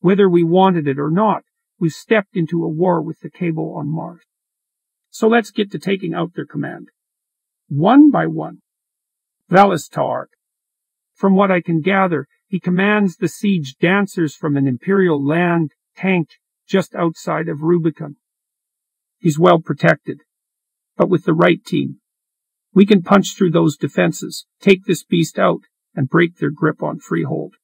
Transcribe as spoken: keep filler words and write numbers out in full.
Whether we wanted it or not, we've stepped into a war with the cable on Mars. So let's get to taking out their command. One by one. Valistar. From what I can gather, he commands the siege dancers from an Imperial land tank just outside of Rubicon. He's well protected, but with the right team, we can punch through those defenses, take this beast out, and break their grip on Freehold.